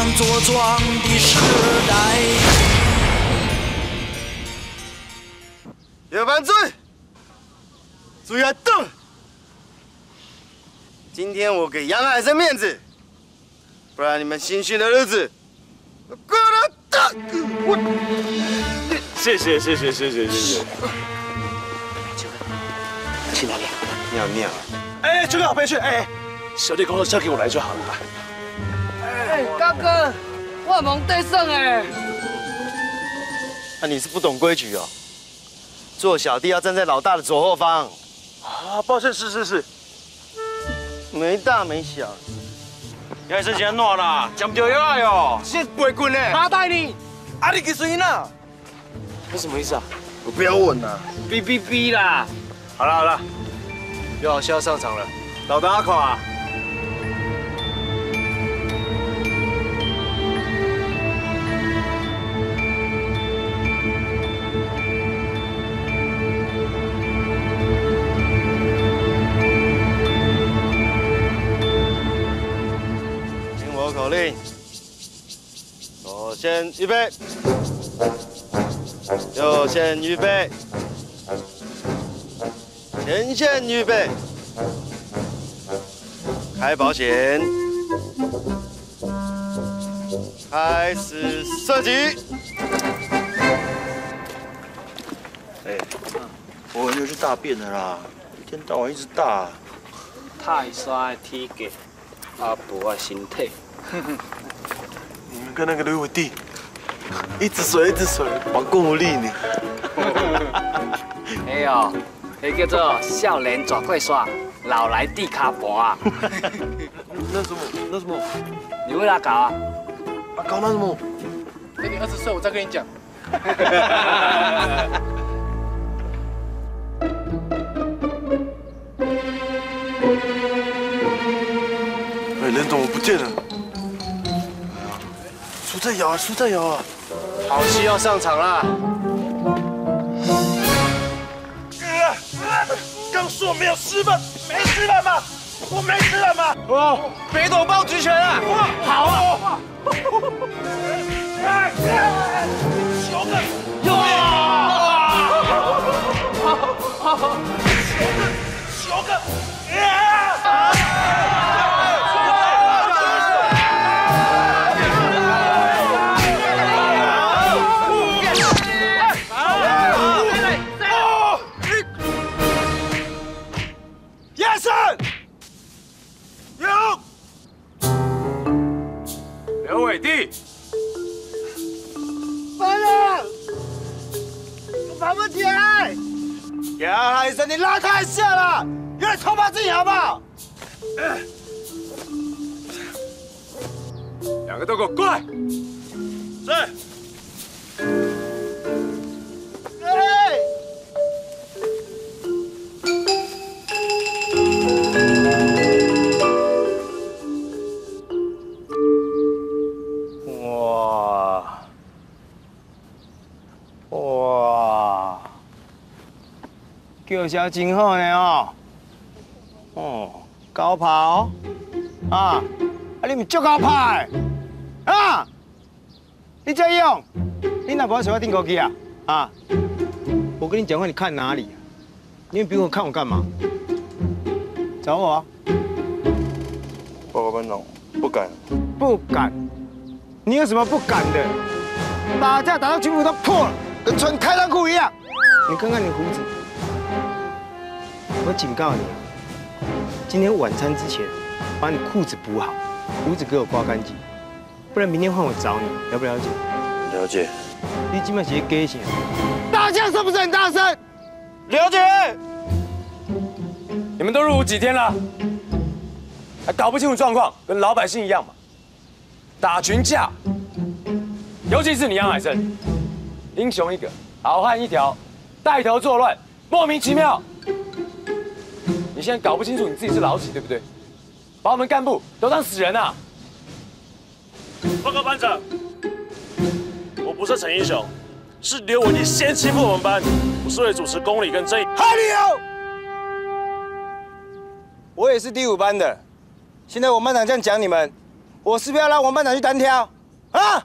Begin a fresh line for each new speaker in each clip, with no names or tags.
样茁壮的时代。
有犯罪，注意动！今天我给杨海生面子，不然你们新训的日子过得大。
谢谢。
去哪里？
尿尿。
哎，秋哥我陪去。哎，小弟工作交给我来就好了。
哎，高哥，我蒙对胜哎。
那你是不懂规矩哦。做小弟要站在老大的左后方。
啊，抱歉，是。
没大没小。
杨海生今天暖啦，讲不掉要哟，
先背棍嘞。
他带你。
啊，你给谁呢？
你什么意思啊？
我不要问啊。
哔啦。
好了，
刘老师要上场了。
老大阿垮。
听我口令，左线预备，右线预备，前线预备，开保险，开始射击。
哎，我很久去大便了啦，一天到晚一直大。
泰山的体格，阿婆的身体。
你们跟那个吕伟弟，一直水，往共无力呢。
哎呦，那叫做少年走过山，老来地卡盘啊。
那什么？
你为哪搞啊？
啊，搞那什么？
等你20岁，我再跟你讲。
哎，人怎么不见了？书在摇啊！
好戏要上场啦！
刚说没有吃饭，没吃饭吗？我没吃饭吗？
哦，北斗帮举拳啊！
好啊！球个，球个，
刘伟弟，
翻了，我爬不起来。杨海生，你拉他一下啦，有点头发自己好不好？
两个都给我过来！
是。
哎！哇！叫声真好呢哦。哦，高跑啊！你咪足高拍啊！你这样，你哪不喜欢订购机啊？啊！我跟你讲话，你看哪里？你比我看我干嘛？找我啊！
报告班长，不敢。
不敢？你有什么不敢的？打架打到军服都破了，跟穿开裆裤一样。你看看你胡子，我警告你，今天晚餐之前把你裤子补好，胡子给我刮干净，不然明天换我找你，了不了解？
了解。
你今晚写给谁？打架是不是很大声？
了解。你们都入伍几天了？还搞不清楚状况，跟老百姓一样嘛？打群架，尤其是你杨海生，英雄一个，好汉一条，带头作乱，莫名其妙。你现在搞不清楚你自己是老几，对不对？把我们干部都当死人啊！
报告班长，我不是陈英雄，是刘伟弟先欺负我们班，我是为主持公理跟正义。
好理由！我也是第5班的，现在我班长这样讲你们， 我是不是要让王班长去单挑？啊？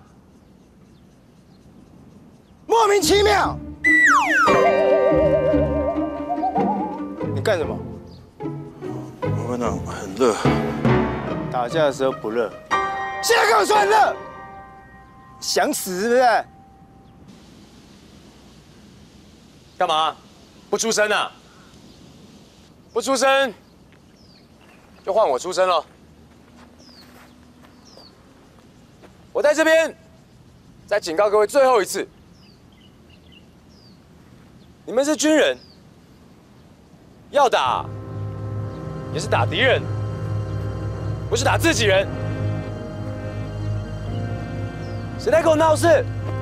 莫名其妙！你干什么？
王班长很热，
打架的时候不热，现在跟我说很热，想死是不是？
干嘛？不出声啊？不出声，就换我出声了。我在这边再警告各位最后一次，你们是军人，要打也是打敌人，不是打自己人。谁在跟我闹事，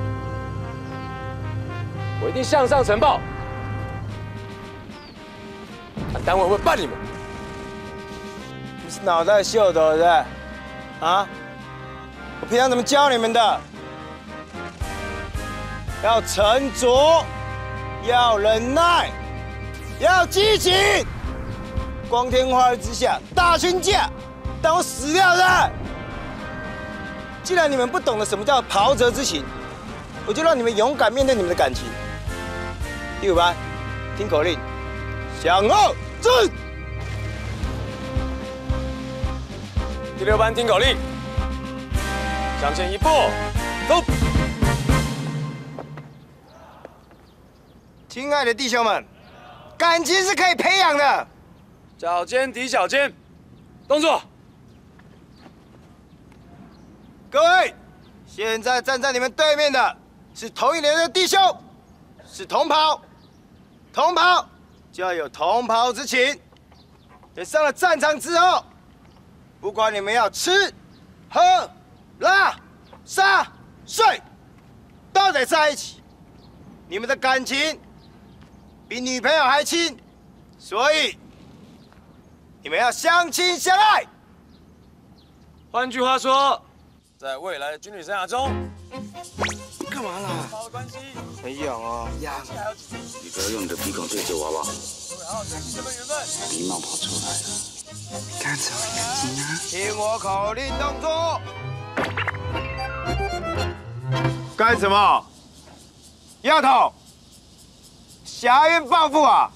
我一定向上呈报，看单位会办你们。
你是脑袋秀的，对不对？啊？我平常怎么教你们的？要沉着，要忍耐，要激情。光天化日之下打群架，当我死掉的。既然你们不懂得什么叫袍泽之情，我就让你们勇敢面对你们的感情。第5班，听口令，向后进。
第6班听口令，向前一步，走。
亲爱的弟兄们，感情是可以培养的。
脚尖抵脚尖，动作。
各位，现在站在你们对面的是同一连的弟兄，是同袍，同袍就要有同袍之情。等上了战场之后，不管你们要吃、喝、拉、撒、睡，都得在一起。你们的感情比女朋友还亲，所以你们要相亲相爱。
换句话说，在未来的军旅生涯中，
干嘛啦？
关系
很痒啊！痒。
你不要用你的鼻孔对着娃娃，
这份缘分，
鼻毛跑出来了。
干什么眼睛啊？
听我口令，动作。干什么？丫头，侠怨报复啊！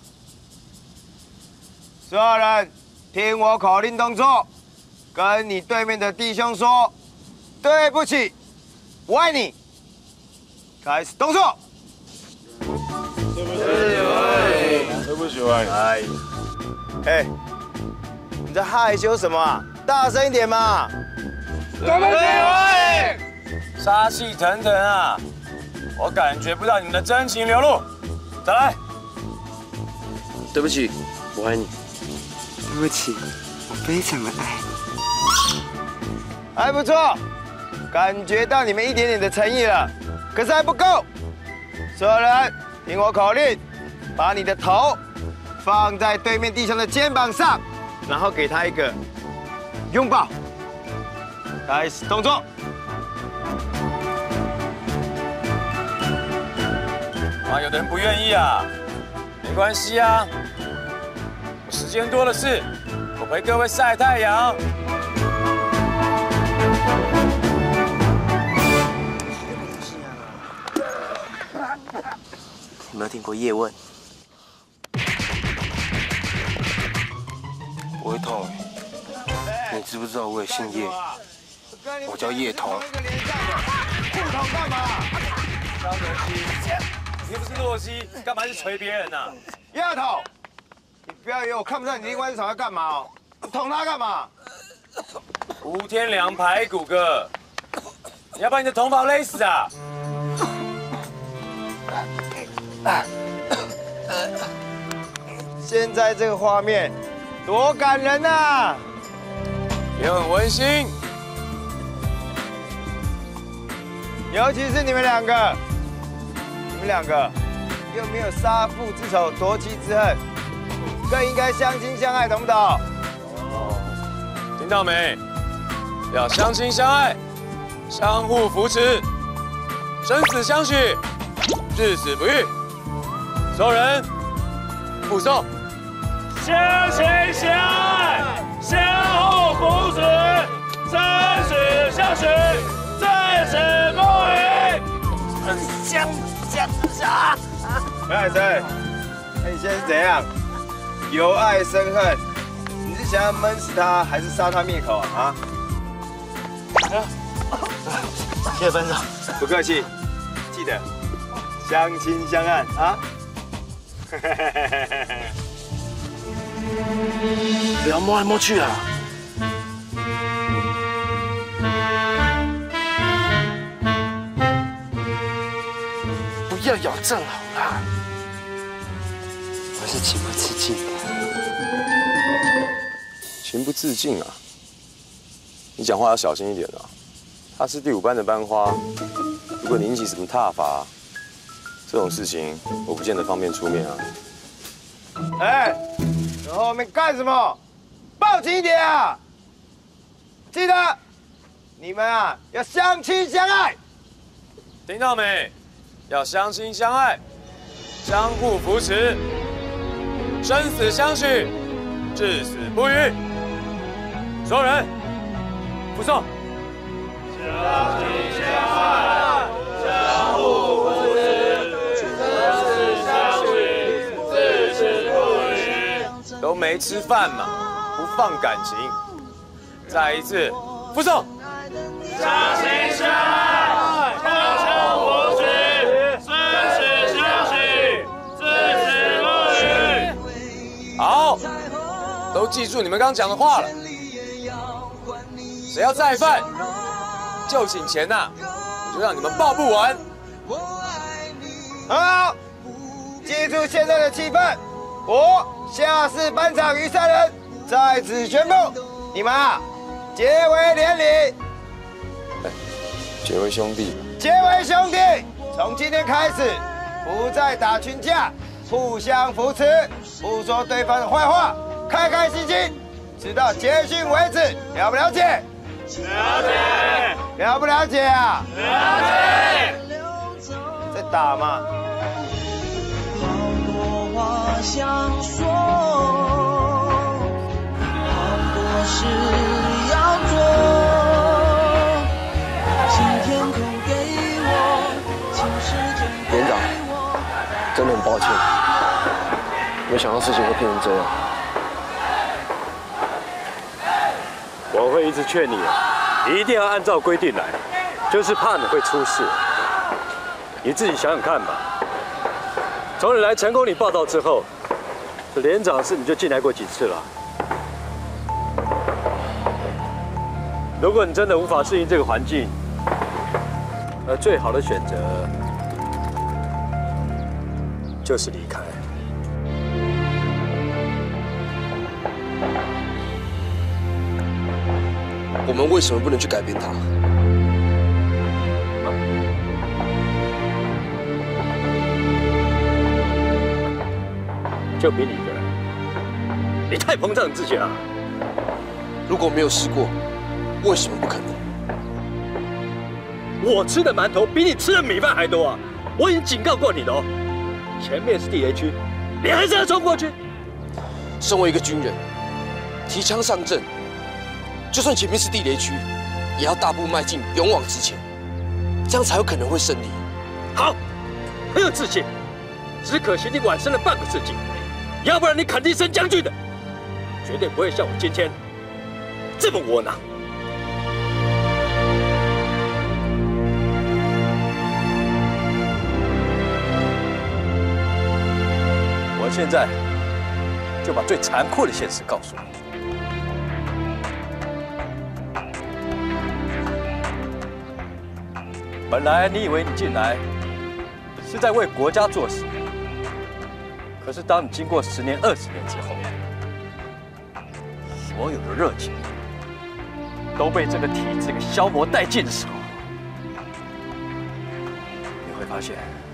所有人听我口令，动作，跟你对面的弟兄说对不起，我爱你。开始动作。
对不起，我爱你。
哎，你在害羞什么啊？大声一点嘛！
对不起，我爱你。杀气腾腾啊！我感觉不到你们的真情流露。再来。
对不起，我爱你。
对不起，我非常的爱你。
还不错，感觉到你们一点点的诚意了，可是还不够。所有人听我口令，把你的头放在对面弟兄的肩膀上，然后给他一个拥抱。开始动作。
啊，有的人不愿意啊，没关系啊，我时间多的是，我陪各位晒太阳。
有没有听过叶问？我会痛哎，你知不知道我也姓叶？我叫叶童。
不同干嘛？
张德熙，你又不是洛基，干嘛去捶别人呢？
丫头，你不要以为我看不上你另外一场要干嘛哦？你捅他干嘛？
吴天良排骨哥，你要把你的同袍勒死啊！
现在这个画面多感人啊！
也很温馨。
尤其是你们两个，又没有杀父之仇、夺妻之恨，更应该相亲相爱，懂不懂？
哦，听到没？要相亲相爱，相互扶持，生死相许，至死不渝。所有人，附送。相亲相爱，相互扶持，生死。
许，至死不渝。
杨海生，那你现在是怎样？由爱生恨，你是想要闷死他，还是杀他灭口啊？
谢谢班长。
不客气，记得相亲相爱啊！
不要摸来摸去啊！不要咬正好啦。
我是情不自禁的。
情不自禁啊！你讲话要小心一点啊！他是第5班的班花，如果你引起什么挞伐，这种事情我不见得方便出面啊。
哎，在后面干什么？报警一点啊！记得，你们啊要相亲相爱。
听到没？要相亲相爱，相互扶持，生死相许，至死不渝。所有人，扶送。相亲相爱，相互扶持，生死相许，至死不渝。都没吃饭嘛，不放感情。再一次，扶送。相亲相爱，相互扶持，生死相许，至死不渝。好，都记住你们刚刚讲的话了。谁要再犯，就寝前呐，我就让你们报不完。
很好，记住现在的气氛。我下士班长于三人在此宣布，你们啊结为连理，
结为兄弟。
结为兄弟。从今天开始，不再打群架，互相扶持，不说对方的坏话，开开心心，直到结训为止。了不了解？了解。了不了解啊？了解。在打吗？
好多话想说，好多事要做，请天空给我，请时间给
连长，
我。
真的很抱歉，没想到事情会变成这样。
我会一直劝你啊，你一定要按照规定来，就是怕你会出事。你自己想想看吧。从你来成功里报道之后，这连长室你就进来过几次了？如果你真的无法适应这个环境，最好的选择就是离开。
我们为什么不能去改变它？
就凭你一个人，你太膨胀你自己了。
如果没有试过，为什么不可能？
我吃的馒头比你吃的米饭还多啊！我已经警告过你了哦，前面是地雷区，你还是要冲过去。
身为一个军人，提枪上阵，就算前面是地雷区，也要大步迈进，勇往直前，这样才有可能会胜利。
好，很有自信，只可惜你晚生了半个世纪，要不然你肯定升将军的，绝对不会像我今天这么窝囊。我现在就把最残酷的现实告诉你。本来你以为你进来是在为国家做事，可是当你经过10年、20年之后，所有的热情都被这个体制给消磨殆尽的时候，你会发现，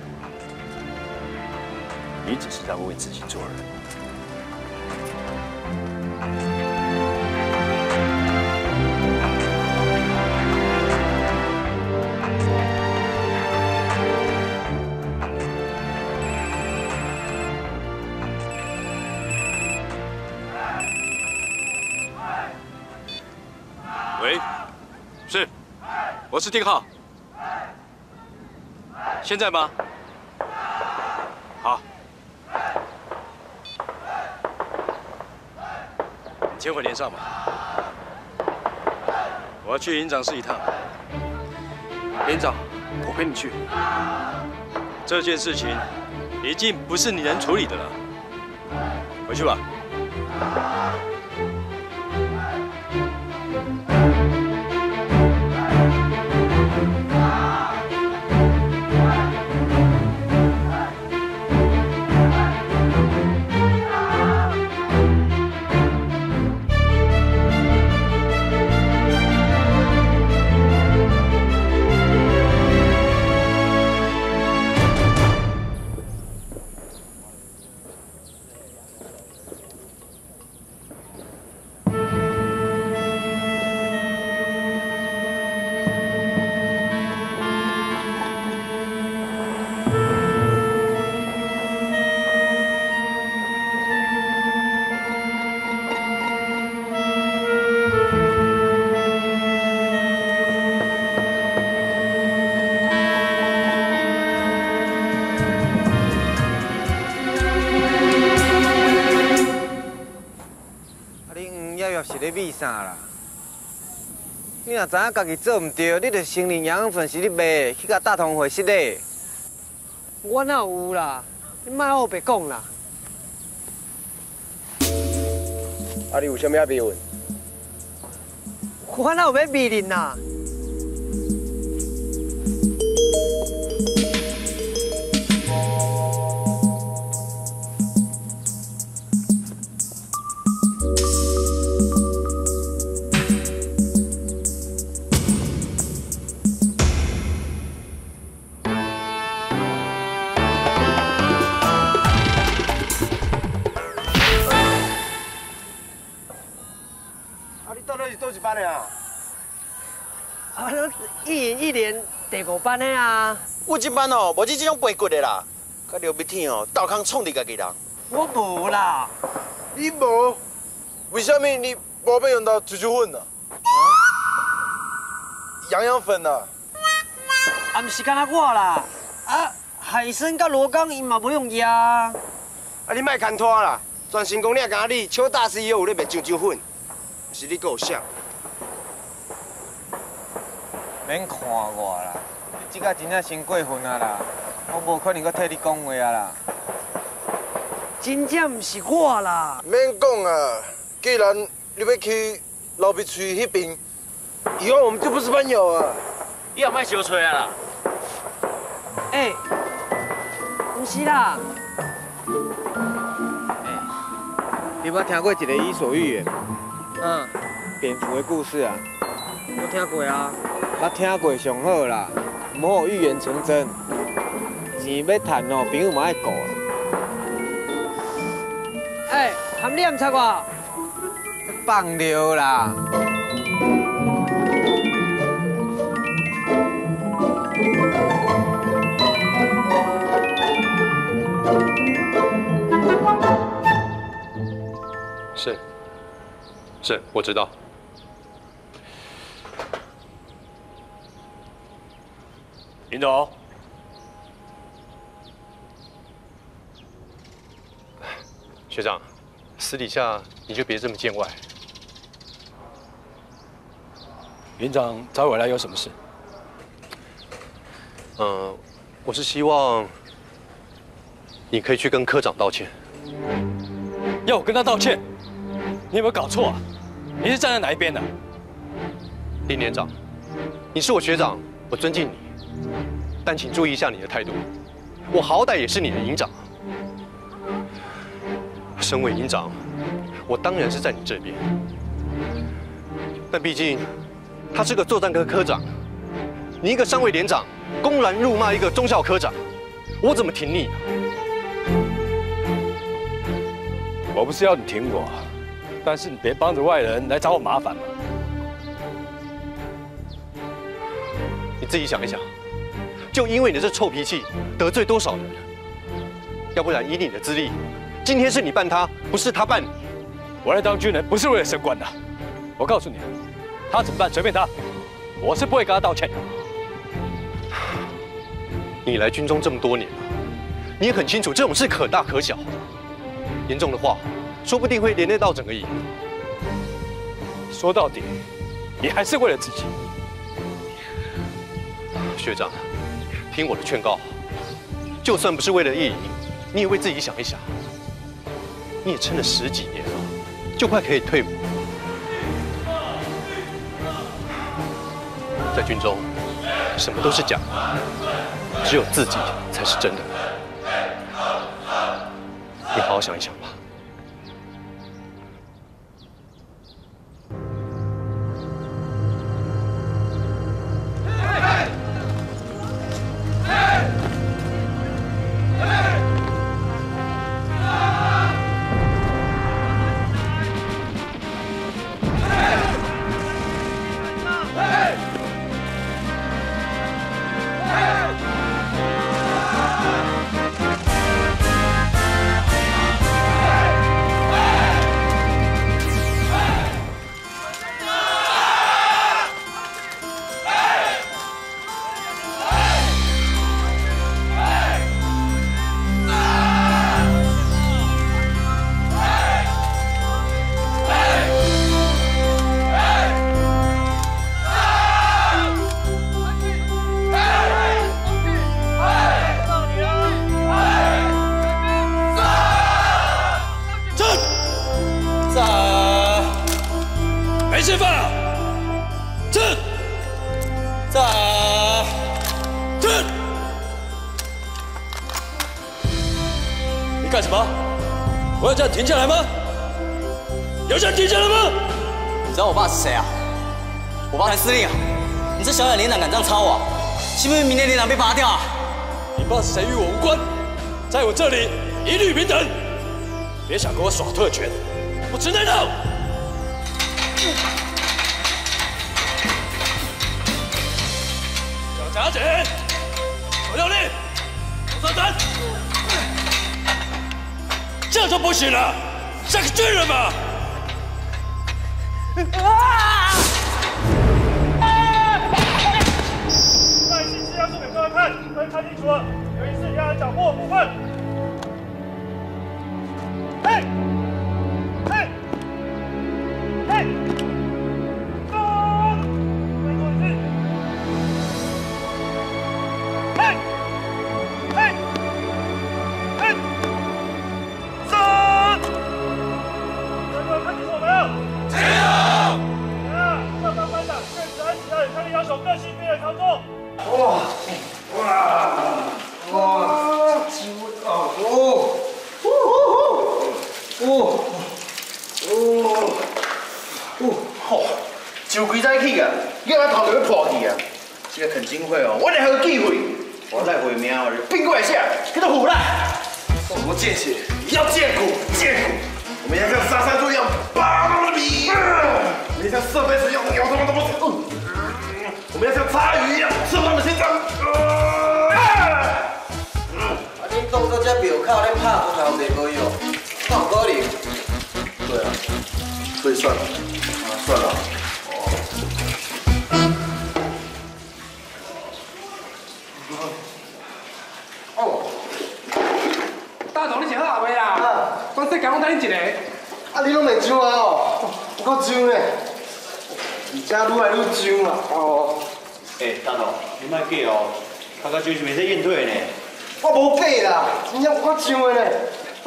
你只是在为自己做人。
喂，是，
我是丁浩。现在吗？好。你先回连上吧。我要去营长室一趟。
连长，我陪你去。
这件事情已经不是你能处理的了。回去吧。
是咧米啥啦？你若知影家己做唔对，你就承认养分是你卖的，去甲大同会室咧。我哪有啦？你莫我白讲啦。
啊，你有啥物啊？秘闻？
我哪有要秘认啦？
倒一班的啊！
啊，一连第5班的啊！
我这班哦，无这种背骨的啦，甲刘密天哦，倒空创你家己人。
我无啦，
你无？为什么你无要用到猪猪粉啊？养粉啊？
啊，不是干那我啦，啊，海参甲罗岗因嘛无用药。啊，
你莫牵拖啦，全成功你甲你邱大师也有咧卖猪猪粉，是你够想。
免看我啦，你即个真正先过分啊啦，我无可能搁替你讲话啊啦。真正毋是我啦。
免讲啊，既然你要去老鼻区迄边，以后我们就不是朋友啊。
你也莫小吹啊啦。
哎，毋是啦。哎，你捌听过一个《伊索寓言》？蝙蝠的故事啊。我听过啊。 捌听过上好啦，唔好预言成真。钱要赚哦，朋友嘛爱顾。哎，含你唔插我？放尿啦！
是，我知道。 林总，学长，私底下你就别这么见外。
园长找我来有什么事？
我是希望你可以去跟科长道歉。
要我跟他道歉？你有没有搞错啊？你是站在哪一边的？
林连长，你是我学长，我尊敬你。 但请注意一下你的态度，我好歹也是你的营长。身为营长，我当然是在你这边。但毕竟他是个作战科科长，你一个上尉连长，公然辱骂一个中校科长，我怎么挺你呢？
我不是要你挺我，但是你别帮着外人来找我麻烦嘛。
你自己想一想。 就因为你这臭脾气，得罪多少人？要不然以你的资历，今天是你办他，不是他办你。
我来当军人不是为了升官的。我告诉你，他怎么办随便他。 我是不会跟他道歉的。
你来军中这么多年了，你也很清楚这种事可大可小，严重的话，说不定会连累到整个营。
说到底，你还是为了自己。
学长，听我的劝告，就算不是为了夜营，你也为自己想一想。你也撑了10几年了，就快可以退伍。在军中，什么都是假的，只有自己才是真的。你好好想一想吧。
干什么？我要叫你停下来吗？有叫你停下来吗？
你知道我爸是谁啊？我爸才司令啊！你这小小连长敢这样抄我，信不信明天连长被拔掉啊？
你爸是谁与我无关，在我这里一律平等。别想跟我耍特权，不吃那套。脚夹紧，手用力，手上站。这都不行了，像个军人吗？
在信息要送给各位看，可以看清楚了，有疑似压人脚步的部分。嘿，嘿，嘿，走，再做一次。嘿，嘿，嘿。看清楚没有？清楚。上班班长确实按其他人开的要求更新兵的操作。哇！
就几早起啊，叫我头就要破去啊！这个肯金会哦，我来好机会，我来回名哦，并过来下，给他唬烂。什么见血？要见骨，见骨。我们要像杀山猪一样拔他们的皮，我们要像射飞石一样咬他们的脖子，我们要像鲨鱼一样吃他们心脏。
恁当作这庙口咧拍骨头袂无用，哪有可能？
对啊，所以算了，算了。
大总，你是好后袂啦？全世界拢等你一个。
啊，你拢袂上啊哦，有够上嘞！而且愈来愈上啊哦。
大总，你莫假哦，头壳就是袂使应退呢。
我无假啦，真正有够上的嘞。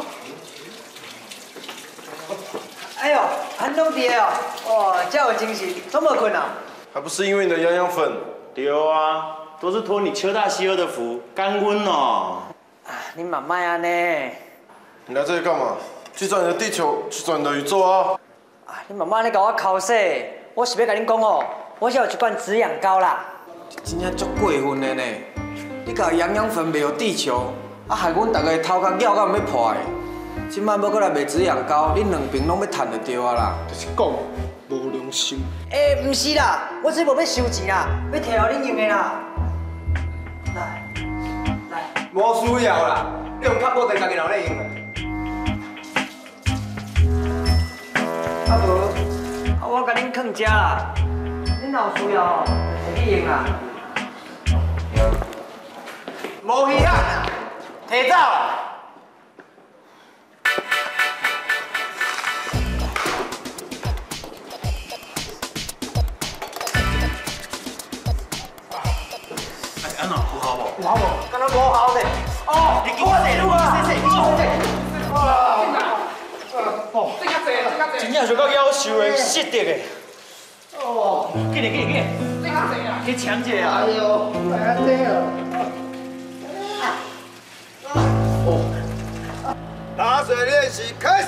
哎呦，韩东弟哦，哇，这有精神，怎么困啊？
还不是因为你的养养粉？
对啊，都是托你邱大西欧的福，干温哦。
你慢慢安尼。
你来这里干嘛？去转你的地球，去转你的宇宙啊！
你慢慢咧甲我口说，我是要甲恁讲哦，我是有一罐止痒膏啦。真正足过分的呢！你甲养养粉卖予地球，害阮大家头壳咬到要破的。今摆要过来卖止痒膏，恁两边拢要赚就对啊啦。
就是讲无良心。
毋是啦，我这无要收钱啦，要摕互恁用的啦。来，
无需要啦，你用卡我在家己脑袋用的。
啊无，我甲恁囥遮啦，恁哪有需要哦？会去用啦。
无稀罕，提走。
安怎有效无？
有效无？敢若无效咧？哦，你我这路啊，
哦，这较济，
真正是够夭寿的，失德的。
哦，紧嘞，
这较济啊！
去抢一下啊！哎呦，来啊这个。
打水练习开始。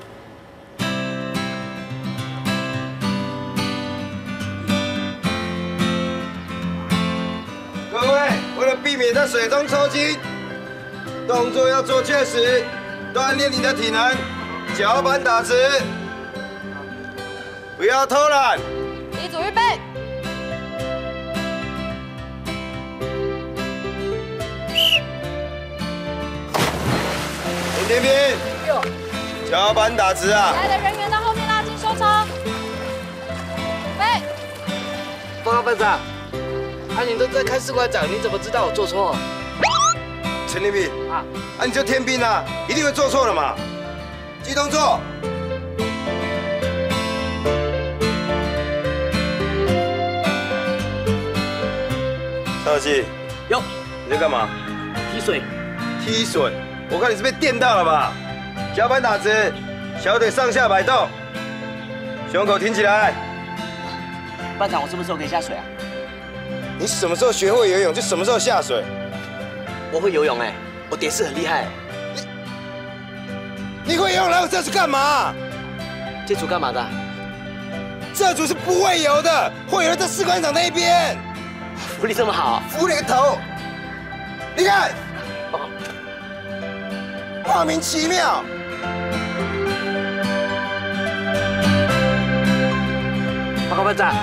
各位，为了避免在水中抽筋，动作要做确实，锻炼你的体能。脚板打直，不要偷懒。
一组预备。
林天平，脚板打直啊！
来的人员到后面拉进收场。备。
报告班长，你都在看士官长，你怎么知道我做错？
陈天平啊，你就天兵啊，一定会做错了嘛。记动作。少奇，
哟，
你在干嘛？
踢水。
踢水？我看你是被电到了吧？脚板打直，小腿上下摆动，胸口挺起来。
班长，我什么时候可以下水啊？
你什么时候学会游泳，就什么时候下水。
我会游泳哎，我蝶式很厉害。
你会游泳来我这组干嘛？
这组干嘛的？
这组是不会游的，会游的在士官长那一边。
福利这么好？
服你个头！你看，莫名其妙。
报告班长，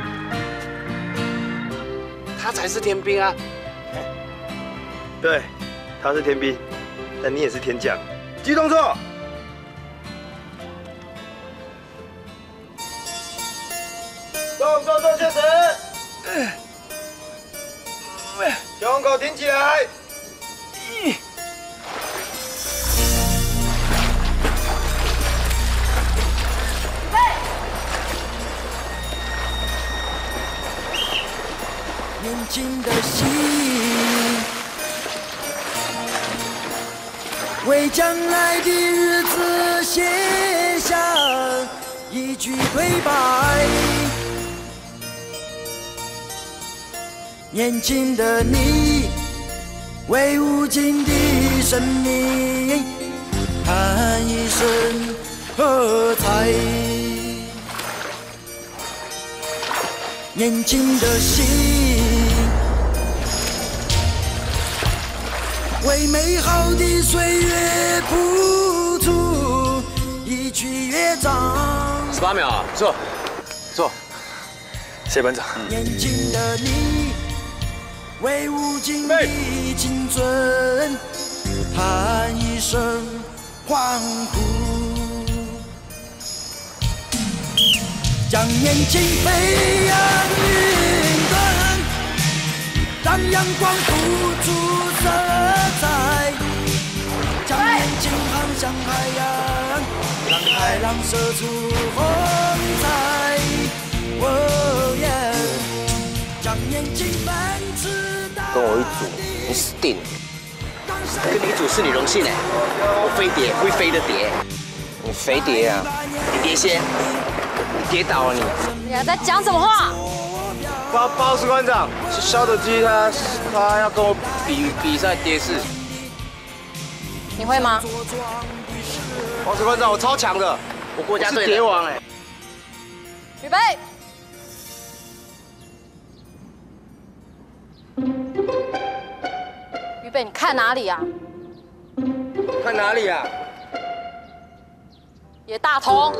他才是天兵啊！
对，他是天兵，但你也是天将。记动作。动作做确实。胸口挺起来。
年轻的心，为将来的日子写下一句对白。年轻的你，为无尽的生命喊一声喝彩。年轻的心，为美好的岁月谱出一曲乐章。
18秒啊，
坐，坐。谢班长。
年轻的你，为无尽的青春喊一声欢呼，将年轻飞扬云端，让阳光付出色彩，将年轻航向海洋，让海浪射出风采。哦耶！将年轻奔驰到
跟我一组，你死定了！跟你一组是你荣幸哎，我飞碟会飞的碟，你飞碟啊，你碟仙，你跌倒了你。
你还在讲什么话？
报士官长，是肖德基他要跟我
比赛蝶式，
你会吗？
报士官长，我超强的，
我国家队
蝶王哎。
预备。预备，你看哪里啊？
看哪里啊？
也大同。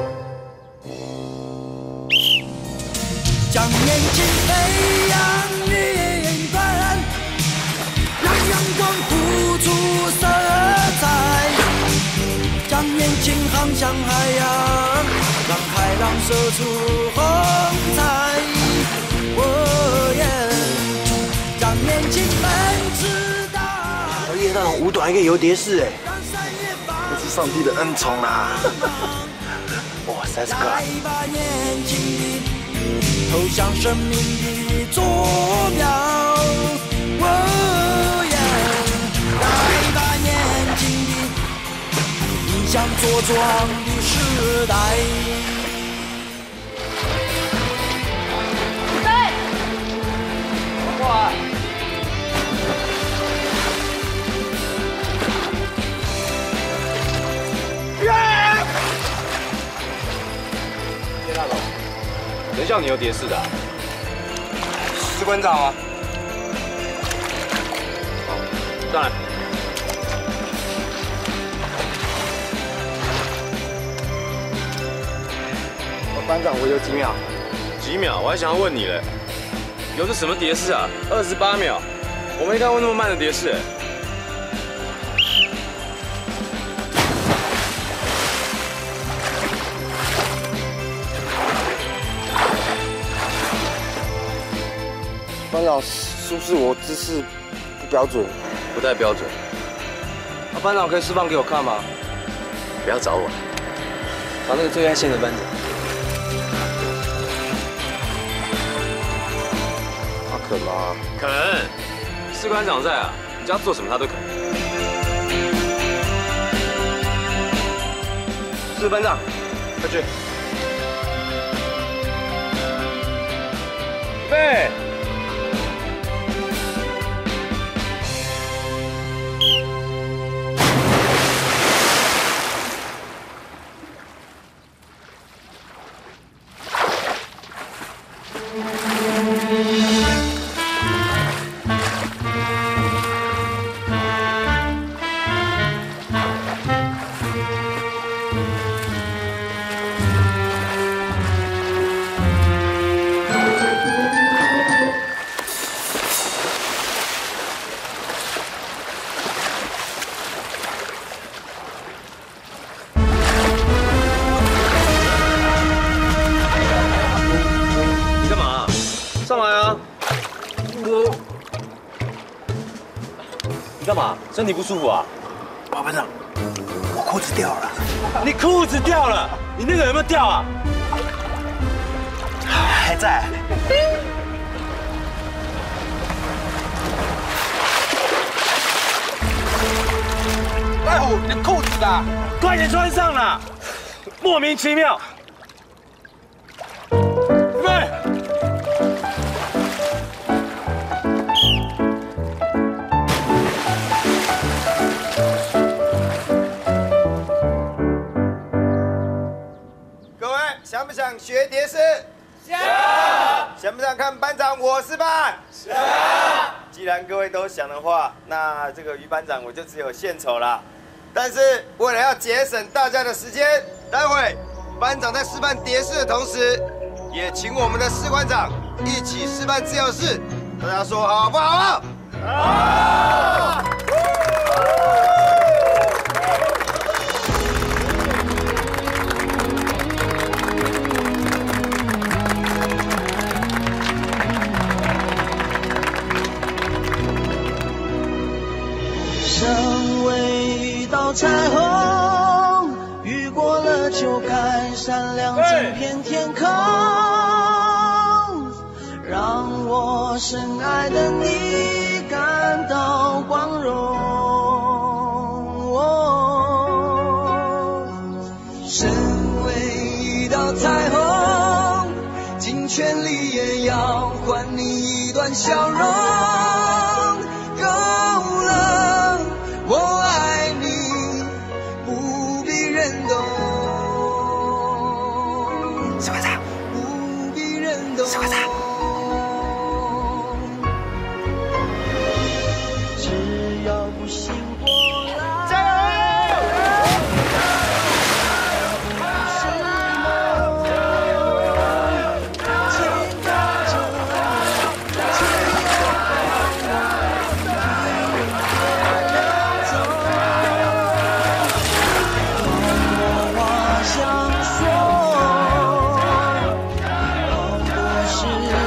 将年轻飞扬云端，让阳光付出色彩，将年轻航向海洋，让海浪射出风采。
当一个游蝶士哎，这是上帝的恩宠啦！哇塞，这个。
投向生命的坐标。来吧，年轻的，迎向茁壮的时代。
预备，
过来。
叶大龙，谁叫你有蝶式的？
士官长啊。
上来。
班长，我有几秒？
几秒？我还想要问你嘞，有的什么蝶式啊？28秒，我没看过那么慢的蝶式。
班长，是不是我姿势不标准？
不太标准。
班长可以示范给我看吗？
不要找我，
找那个最爱线的班长。他肯吗？
肯。士官长在啊，你叫他做什么他都肯。
是班长，快去。
预备。
上来啊！
你干嘛？身体不舒服啊？
班长，我裤子掉了。
你裤子掉了？你那个有没有掉啊？
还在。
赖虎，你的裤子啊！
快点穿上啦！莫名其妙。预备。
想不想学蝶式？想。想不想看班长我示范？想。既然各位都想的话，那这个于班长我就只有献丑了。但是为了要节省大家的时间，待会班长在示范蝶式的同时，也请我们的士官长一起示范自由式。大家说好不好？好。
身为一道彩虹，雨过了就该闪亮整片天空，让我深爱的你感到光荣。身为一道彩虹，尽全力也要还你一段笑容。够了，我爱你，不必人懂。
士官长，
不必人懂。
士官长，
只要不醒过来，
加油！
好多事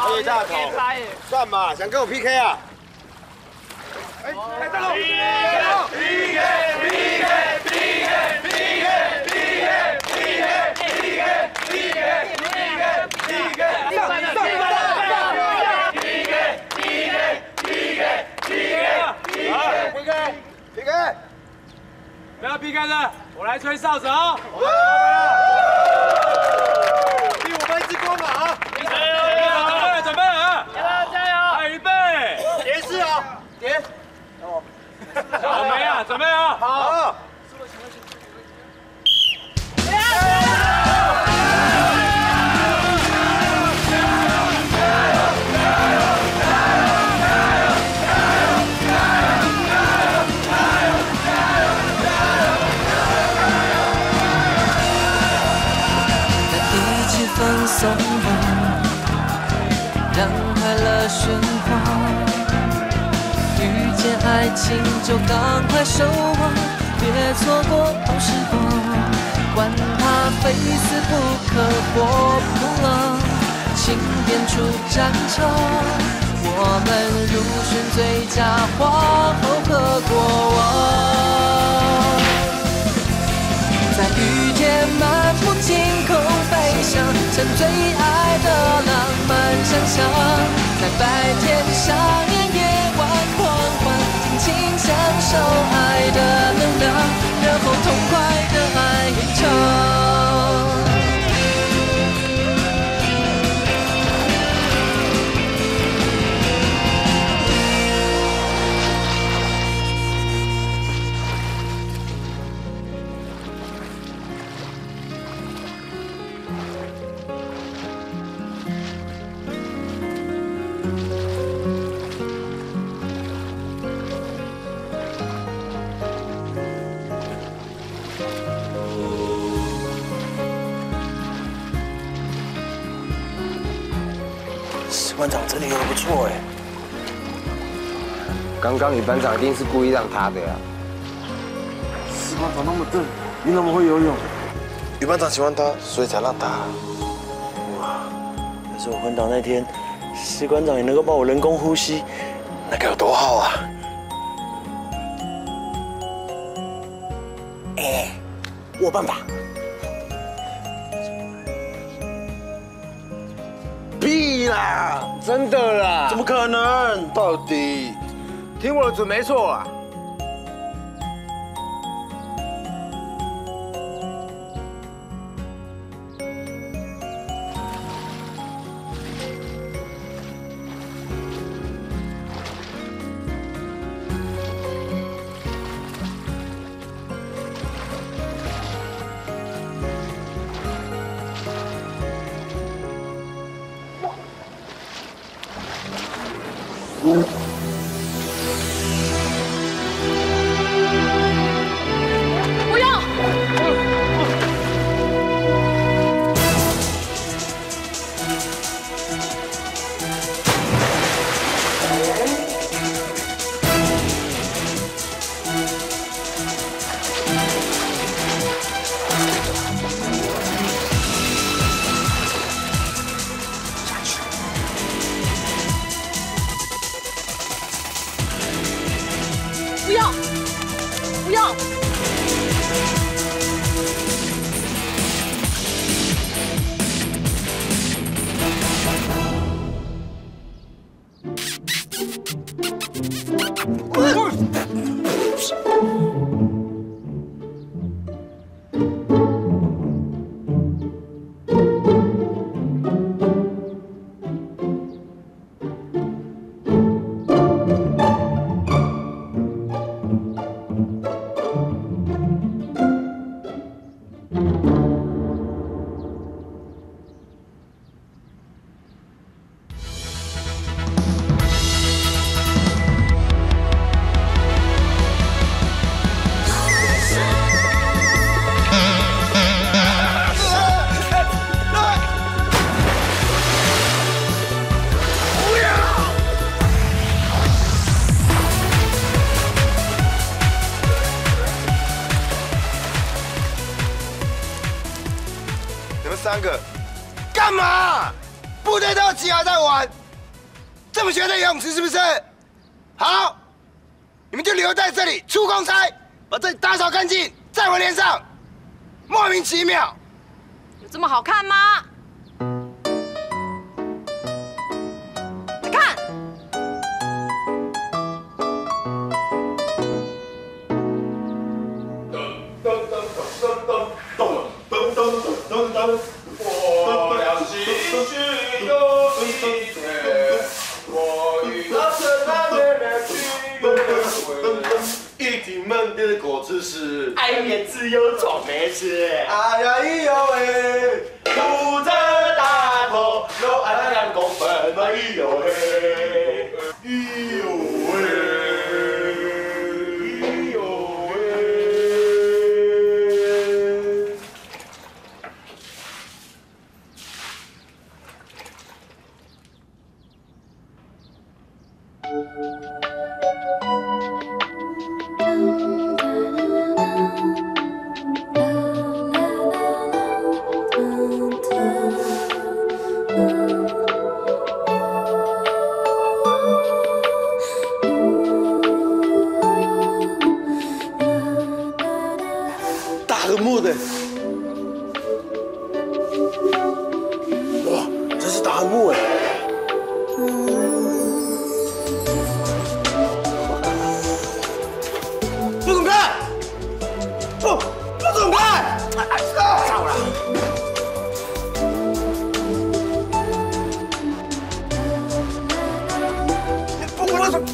叶大头，干嘛？想跟我 PK 啊？哎，大头 PK，
不要 PK 的，我来吹哨子啊！
替我们一支光马！
准备了啊！
加油！
来预备，
叠式啊，叠。
好没啊？准备啊！
好。
放松吧，让快乐喧哗。遇见爱情就赶快守望，别错过好时光。管它非死不可或不能，请变出战场。我们入选最佳花后和国王。在雨天漫步天空飞翔，趁最爱的浪漫想象，在白天想念夜晚狂欢，尽情享受爱的能量，然后痛快的爱一场。
士官长真的游得不错哎。
刚刚女班长一定是故意让他的呀。
士官长那么正，你那么会游泳，女班长喜欢他，所以才让他。
哇！要是我昏倒那天，士官长也能够帮我人工呼吸，那该有多好啊！哎，我有办法。屁啦！
真的啦？
怎么可能？
到底
听我的准没错啊。
不要！不要！不要！
三个干嘛？ 部队都集合在玩，这么绝对游泳池是不是？好，你们就留在这里出公差，把这里打扫干净，再回连上。莫名其妙，
有这么好看吗？来看。
我俩心绪有一天，我与那深蓝的人去约会。一进门的果子是，哎呀，只有草莓吃。哎呀，咿呦喂，拄着大头，有爱2公分，哎呦喂，咿呦喂。
大横木的，哇，这是大横木哎！不准开！不准开！走了。不准！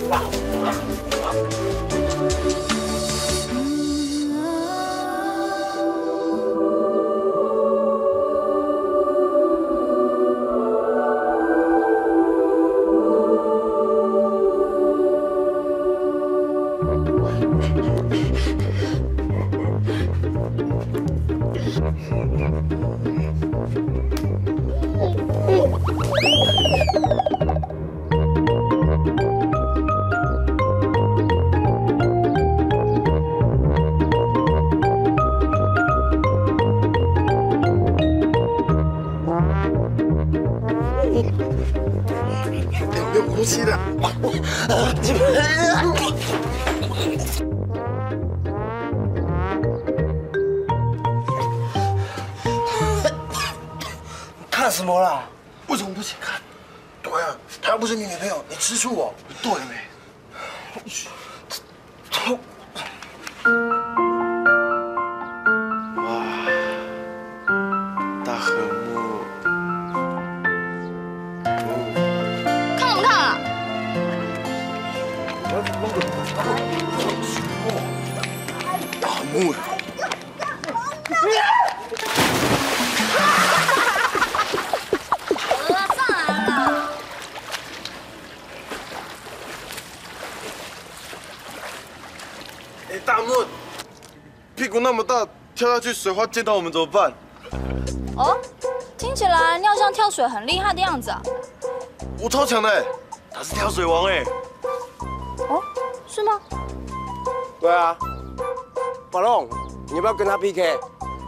有呼吸的。看什么啦？为什么不行看？对啊，她又不是你女朋友，你吃醋哦？对没？哇，大和睦。
看不看啊？
大木的。哎，大木，屁股那么大，跳下去水花溅到我们怎么办？
哦，听起来尿上跳水很厉害的样子啊。
我超强的，他是跳水王哎。
哦，是吗？
对啊，宝龙，你要不要跟他 PK？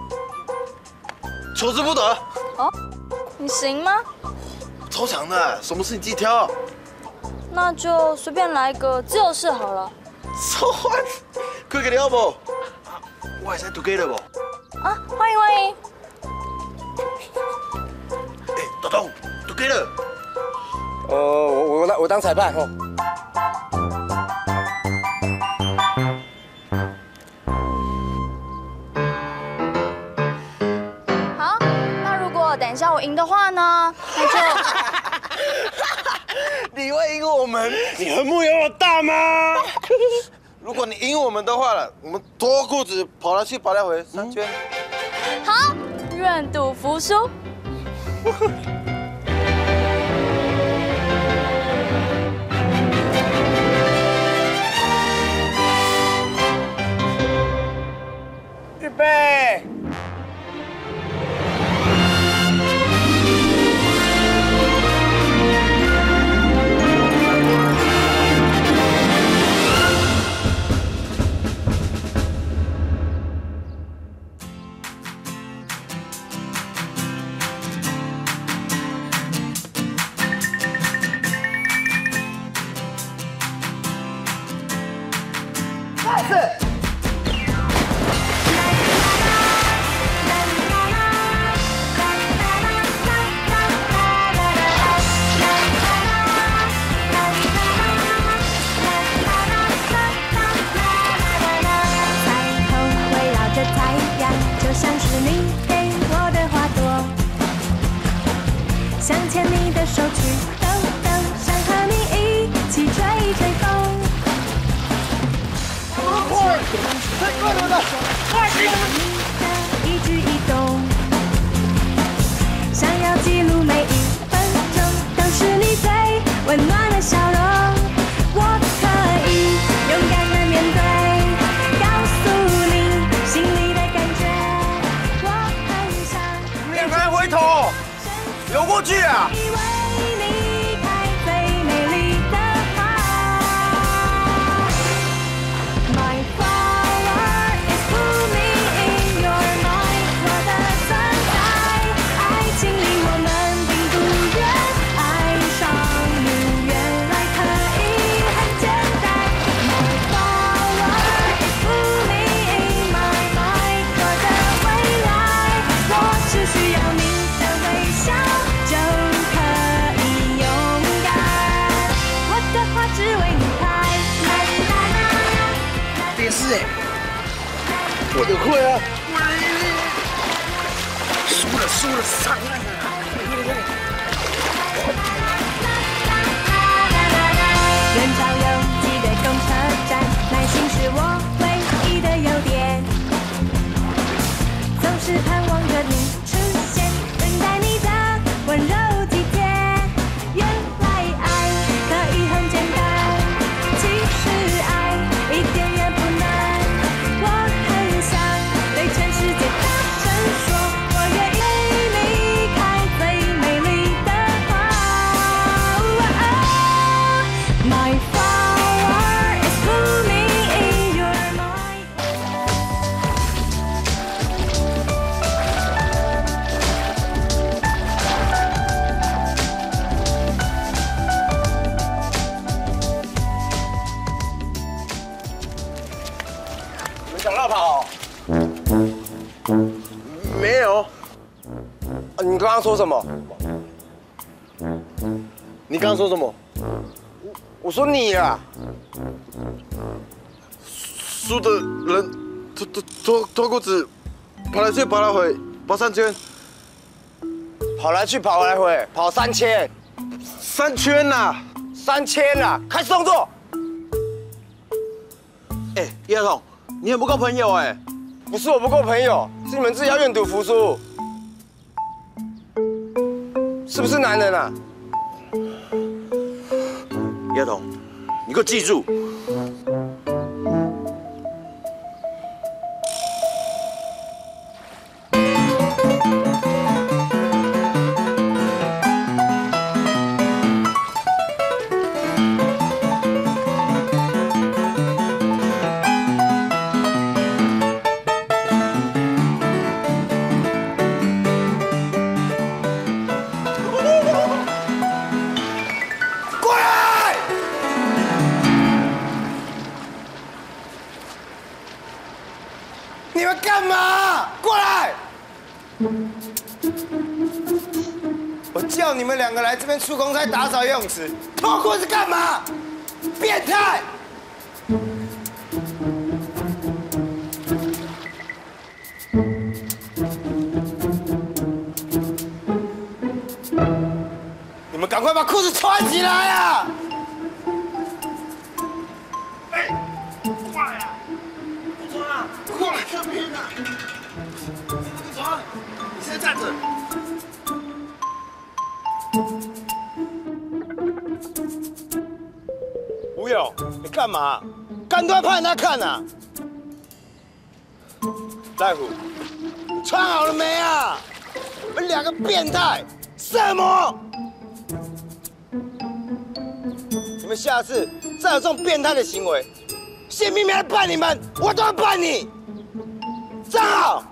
求之不得。
哦，你行吗？
超强的，什么事你自己挑。
那就随便来个自由式好了。
So what？ 快给你要不？我也在 together 不？
啊，欢迎欢迎。
哎，东东 together。
我当裁判哦。
好，那如果等一下我赢的话呢，那就
你会赢我们？你横木有我大吗？如果你赢我们的话了，我们脱裤子跑来去跑来回3圈。
好，愿赌服输。
预备。 是。
太阳就像是你给我的花朵，想牵你的手去兜兜，想和你一起吹吹风。快点的，快点！你的一举一动，想要记录每一分钟，都是你最温暖的笑容。我可以勇敢的面对。
回头，游过去啊！
我的会啊！输了，上岸了！
人潮拥挤的公车站，耐心是我唯一的优点，总是盼望着你出现，等待你的温柔体贴。原来爱可以很简单，其实爱一点也不难。 对全世界大声说，我愿意离开最美丽的花。My flower is blooming in your mind。
你们想绕跑？
没有。你刚刚说什么？
你刚刚说什么？
我说你啊。
输的人脱裤子，跑来去跑来回，跑3圈。
跑来去跑来回，跑3圈。
3圈呐
！3圈啦！开始动作。
哎，叶总，你很不够朋友哎。
不是我不够朋友，是你们自己要愿赌服输，是不是男人啊？
叶童，你给我记住，
你们干嘛？过来！我叫你们2个来这边出公差打扫游泳池，脱裤子干嘛？变态！你们赶快把裤子穿起来啊！
过来这边啊！你先站着。
吴勇，你干嘛？干都要怕人家看啊！大夫，穿好了没啊？你们2个变态，色魔！你们下次再有这种变态的行为，县民来办你们，我都要办你！站好！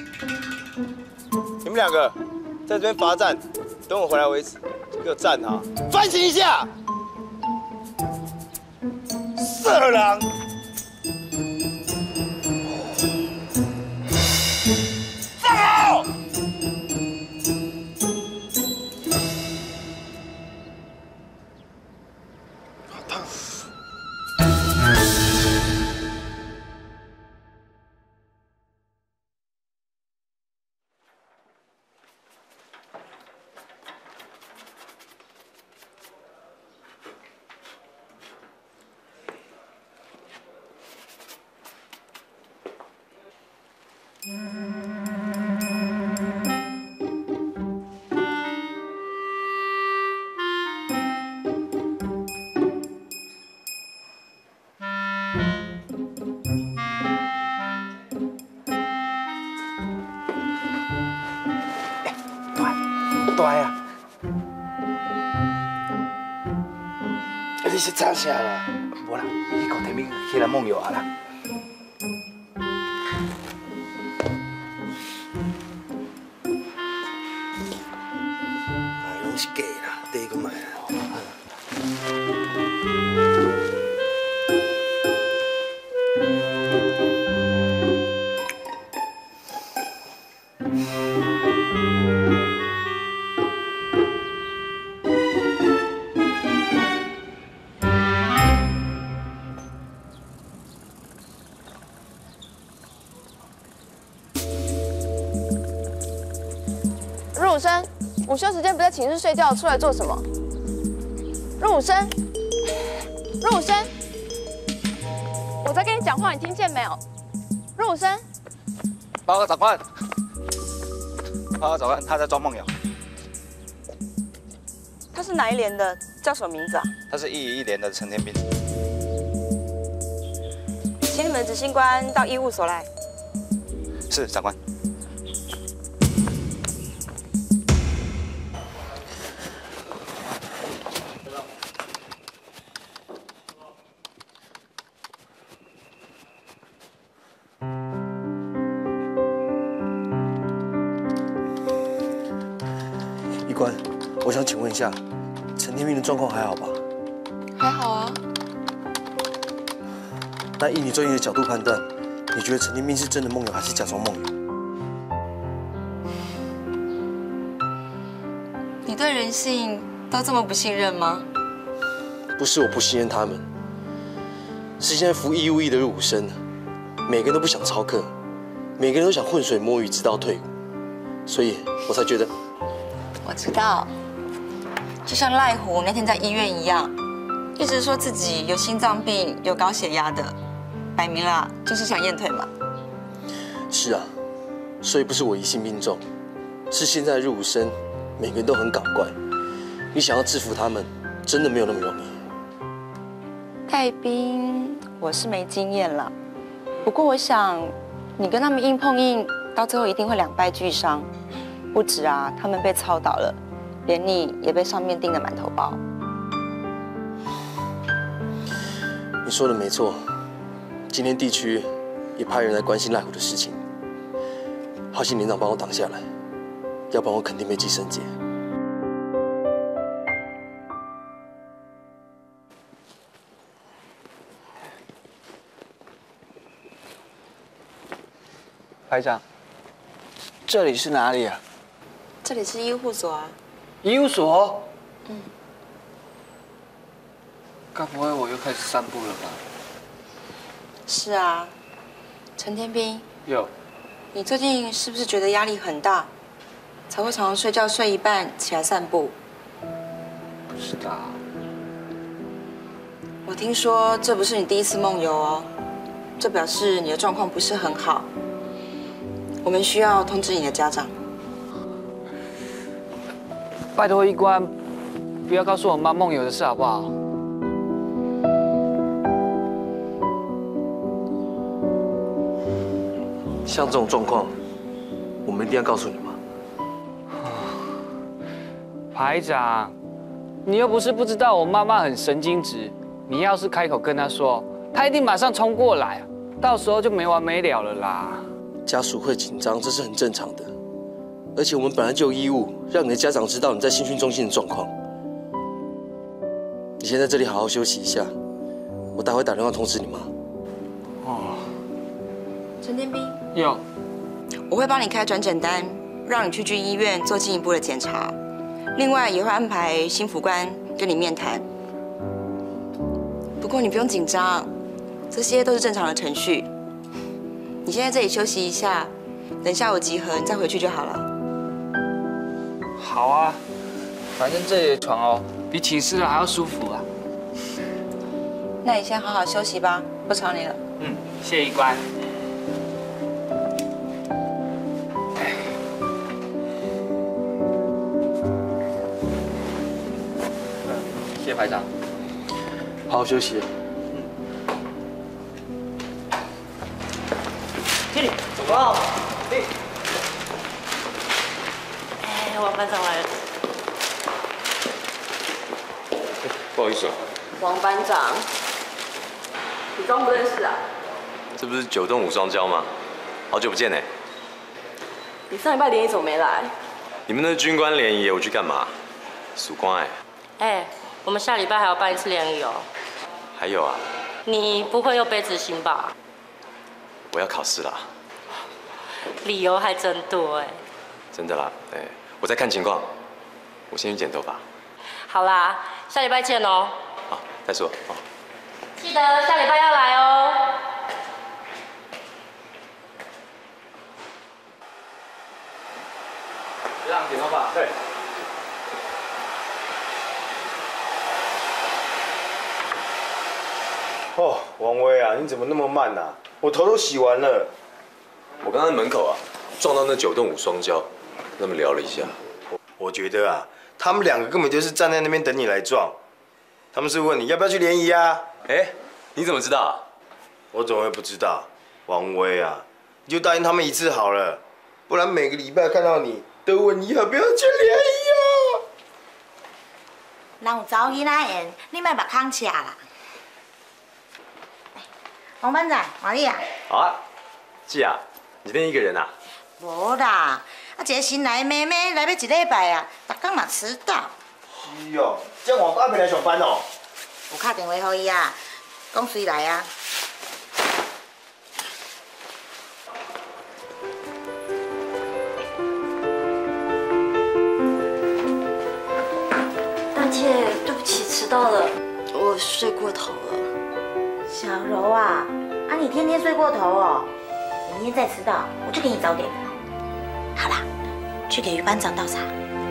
你们2个在这边罚站，等我回来为止，给我站好，反省一下。色狼！
大呀！你是怎啥啦？无啦，你搞天边起来梦游啊啦！拢是假啦，第一个买啦。
入伍生，午休时间不在寝室睡觉，出来做什么？入伍生，入伍生，我在跟你讲话，你听见没有？入伍生，
报告长官，报告长官，他在装梦游。
他是哪一连的？叫什么名字啊？
他是111连的陈天斌。
请你们执行官到医务所来。
是长官。
医官，我想请问一下，陈天斌的状况还好吧？
还好啊。
那以你专业的角度判断，你觉得陈天斌是真的梦游还是假装梦游？
你对人性都这么不信任吗？
不是我不信任他们，是现在服义务役的入伍生，每个人都不想操课，每个人都想浑水摸鱼直到退伍，所以我才觉得。
我知道，就像赖虎那天在医院一样，一直说自己有心脏病、有高血压的，摆明了就是想验退嘛。
是啊，所以不是我疑心病重，是现在的入伍生每个人都很搞怪，你想要制服他们，真的没有那么容易。
带兵我是没经验了，不过我想你跟他们硬碰硬，到最后一定会两败俱伤。不止啊，他们被操倒了，连你也被上面钉得满头包。
你说的没错，今天地区也派人来关心赖虎的事情，好心连长帮我挡下来，要不然我肯定被记升阶。
排长，这里是哪里啊？
这里是医护所啊。
医务所？
嗯。
该不会我又开始散步了吧？
是啊。陈天斌。
有。
你最近是不是觉得压力很大，才会常常睡觉睡一半起来散步？
不知道。
我听说这不是你第一次梦游哦，这表示你的状况不是很好。我们需要通知你的家长。
拜托医官，不要告诉我妈梦游的事好不好？
像这种状况，我们一定要告诉你妈。
排长，你又不是不知道我妈妈很神经质，你要是开口跟她说，她一定马上冲过来，到时候就没完没了了啦。
家属会紧张，这是很正常的。而且我们本来就有义务让你的家长知道你在新训中心的状况。你先在这里好好休息一下，我待会打电话通知你妈。
哦。
陈天斌。
有。
我会帮你开转诊单，让你去军医院做进一步的检查。另外也会安排心辅官跟你面谈。 不过你不用紧张，这些都是正常的程序。你先在这里休息一下，等下午集合你再回去就好了。
好啊，反正这里的床哦，比寝室的还要舒服啊。
那你先好好休息吧，不吵你了。
嗯，谢谢一官。谢谢排长。
好好休息。
经理，走吧。
哎，王班长来了。
不好意思啊。
王班长，你装不认识啊？
这不是9栋5双交吗？好久不见呢。
你上礼拜联谊怎么没来？
你们的军官联谊，我去干嘛？曙光哎。
哎，我们下礼拜还要办一次联谊哦。
还有啊。
你不会又被执行吧？
我要考试啦。
理由还真多哎。
真的啦，哎，我在看情况。我先去剪头发。
好啦，下礼拜见哦。
好，再说哦。
记得下礼拜要来哦。
学长，剪头发。对。
哦，王威啊，你怎么那么慢啊？我头都洗完了。
我刚刚在门口啊，撞到那9栋5双交，跟他们聊了一下。
我觉得啊，他们2个根本就是站在那边等你来撞。他们是问你要不要去联谊啊？
哎，你怎么知道？
我怎么会不知道？王威啊，你就答应他们一次好了，不然每个礼拜看到你都问你要不要去联谊啊。
人有查某囡仔缘，你莫目空赤啦。王班长，换你啊。
好啊，姐啊，你今天一个人啊？
无啦，一个新来的妹妹来要1礼拜啊，逐工嘛迟到。
是哦，这样我还没来上班哦。
有打电话给伊啊，讲随来啊。
大姐，对不起，迟到了，我睡过头了。
小柔啊，你天天睡过头哦，你明天再迟到，我就给你早点。好啦，去给于班长倒茶。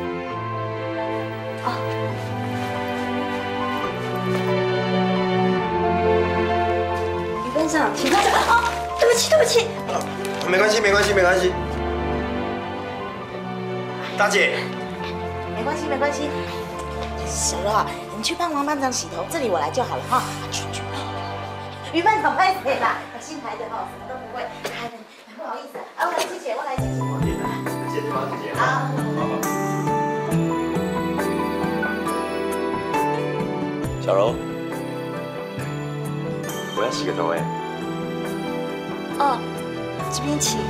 于班长，请班长，对不起，对不起。
没关系，没关系，没关系。大姐，
没关系，没关系。小柔啊，你去帮王班长洗头，这里我来就好了哈。去。于班长拍谁啦？新来的哈，什么都不会。不好意思，我来接姐，我来接姐。
谢谢王姐姐。
好。
小柔，我要洗个头哎。
哦，这边请。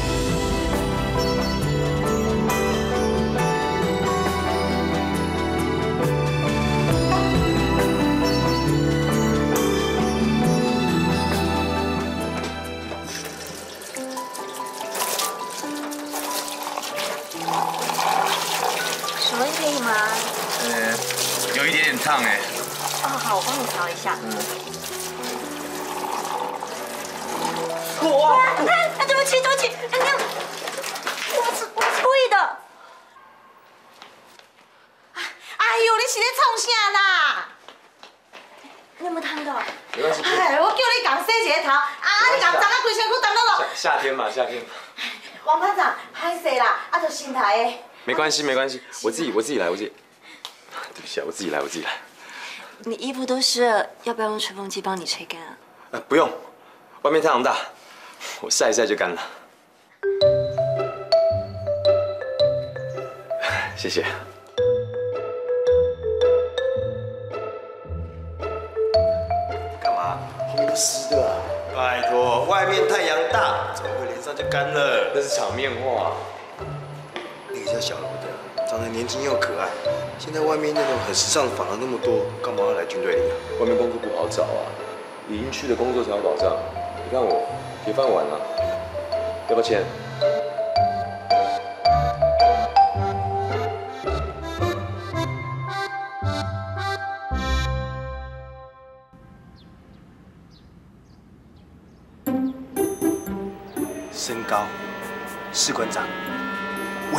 手可以吗？
有一点点烫哎。
哦，好，我帮你调一下。
哇！
对不起，对不起，我是故意的。
哎呦，你是咧创啥啦？
你有没有烫到？
没关系。
哎，我叫你共洗一个头，你共长啊规身躯冻到落。
夏天嘛，夏天。
王班长，歹势啦，就新来的。
没关系，没关系，我自己来，对不起啊，我自己来。
你衣服都湿了，要不要用吹风机帮你吹干啊？
不用，外面太阳大，我晒一晒就干了。谢谢。
干嘛？后面都湿的啊！拜托，外面太阳大，怎么会脸上就干了？
那是场面话。
那个叫小柔的，长得年轻又可爱。现在外面那种很时尚的反而那么多，干嘛要来军队里啊？
外面工作不好找啊，有营区的工作才有保障。你看我铁饭碗啊，要不要签？
身高，士官长。喂，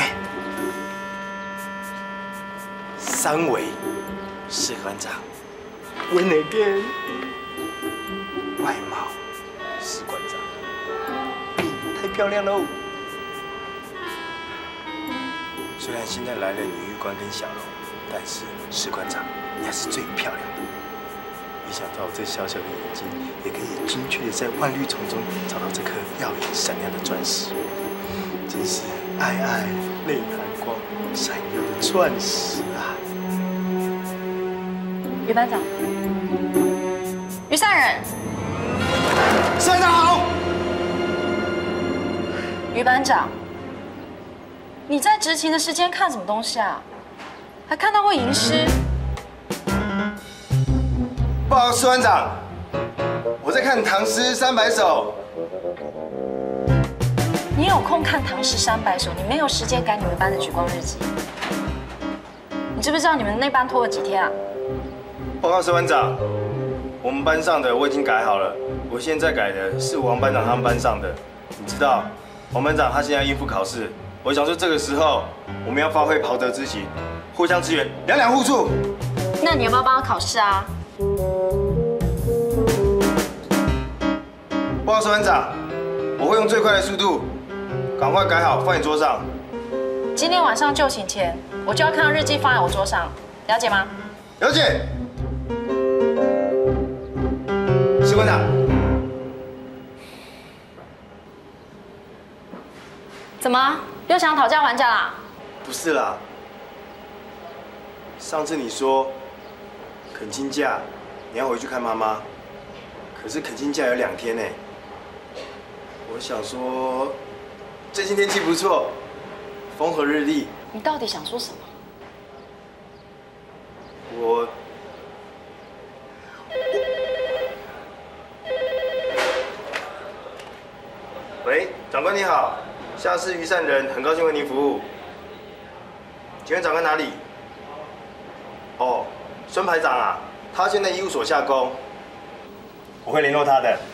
三围，士官长。When again， 外貌，士官长。太漂亮喽！虽然现在来了女狱官跟小龙，但是士官长你还是最漂亮的。没想到这小小的眼睛，也可以精确的在万绿丛中找到这颗耀眼闪亮的钻石，真是爱爱泪含光，闪耀的钻石啊！
于班长，于善人，
班长好。
于班长，你在执勤的时间看什么东西啊？还看到会吟诗？
报告士官长，我在看唐诗300首。
你有空看唐诗300首，你没有时间改你们班的举光日记。你知不知道你们那班拖了几天啊？
报告士官长，我们班上的我已经改好了，我现在改的是王班长他们班上的。你知道，王班长他现在应付考试，我想说这个时候我们要发挥袍泽之情，互相支援，两两互助。
那你要不要帮他考试啊？
报告士官长，我会用最快的速度，赶快改好放你桌上。
今天晚上就寝前，我就要看到日记放在我桌上，了解吗？
了解。士官长，
怎么又想讨价还价啦？
不是啦，上次你说恳亲假你要回去看妈妈，可是恳亲假有2天呢。我想说，最近天气不错，风和日丽。
你到底想说什么？
我喂，长官你好，下士于善人，很高兴为您服务。请问长官哪里？哦，孙排长啊，他现在医务所下工，我会联络他的。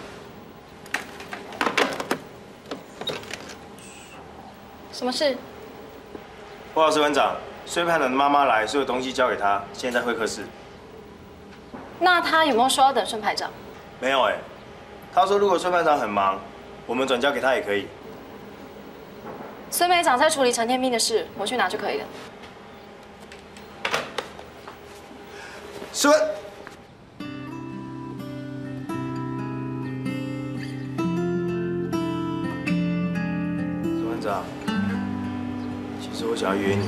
什么事？
报告士官长，孙排长的妈妈来，所有东西交给他，现在在会客室。
那他有没有说要等孙排长？
没有哎，他说如果孙排长很忙，我们转交给他也可以。
孙排长在处理陈天斌的事，我去拿就可以了。
孙。孙班长，其实我想要约你。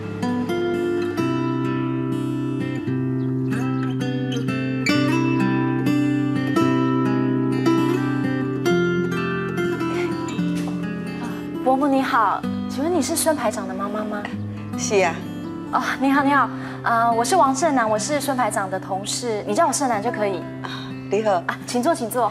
伯母你好，请问你是孙排长的妈妈吗？
是啊。
哦，你好，你好，我是王胜男，我是孙排长的同事，你叫我胜男就可以。
你好
啊，请坐，请坐。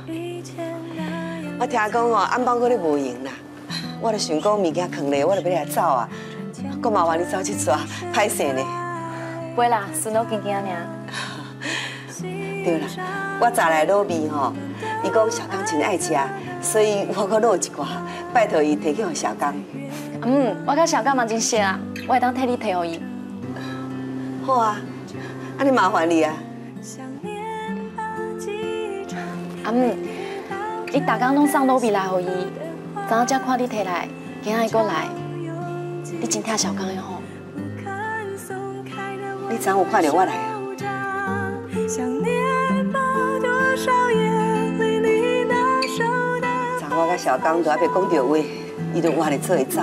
我听讲哦，安邦哥你无闲啦，我就想讲物件放咧，我就要来走啊。搁麻烦你走去抓，歹势呢。
不会啦，孙都静静尔。
对啦，我早来卤味吼，伊讲小刚真爱食，所以我搁卤一寡，拜托伊提去给小刚。
我甲小刚嘛真熟啊，我会当替你提给伊。
好啊，安尼麻烦你啊。
你大工拢送卤味来给伊，昨仔才看你提来，今仔伊搁来，你真疼小刚的吼。
你昨有看到我来啊？昨我甲小刚都还袂讲到话，伊就换来做会走。